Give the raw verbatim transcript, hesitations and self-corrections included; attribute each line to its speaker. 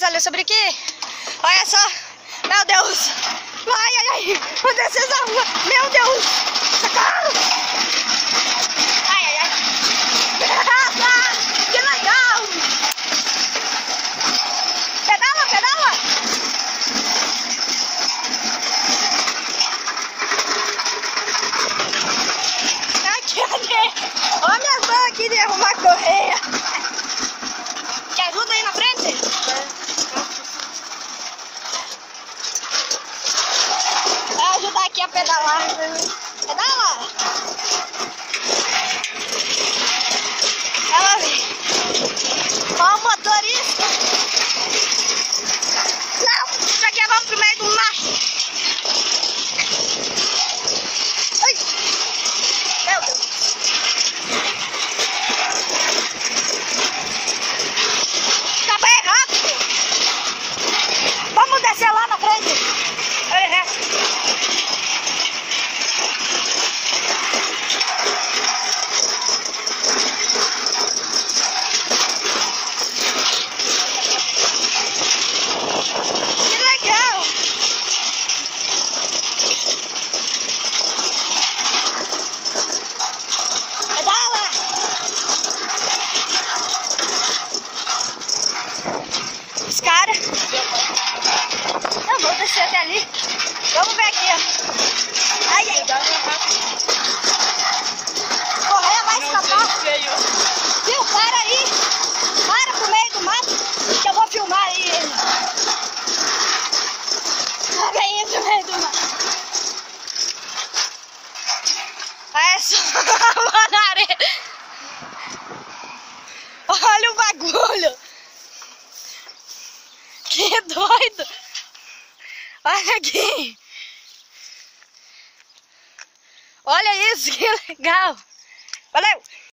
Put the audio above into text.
Speaker 1: olha sobre aqui. Olha só. Meu Deus. Ai, ai, ai. Vou descer essa rua. Meu Deus. Socorro. Ai, ai, ai. Que legal. Pedala, pedala. Aqui, aqui. Olha minhas mãos aqui de arrumar a correia. Te ajuda aí na frente? Vai ajudar aqui a pedalar. Pedala! Ela vem. Ó o motorista. Não! Isso aqui vamos pro meio do mar. Ai! Meu Deus! Tá bem rápido! Vamos descer lá na frente. Uhum. Os caras. Eu vou descer até ali. Vamos ver aqui, ó. Ai, ai. Correia vai escapar. Viu? Para aí. Para pro meio do mato. Que eu vou filmar aí ele. Para aí pro meio do mato. Olha só, manaré. Olha o bagulho. Que doido! Olha aqui! Olha isso, que legal! Valeu!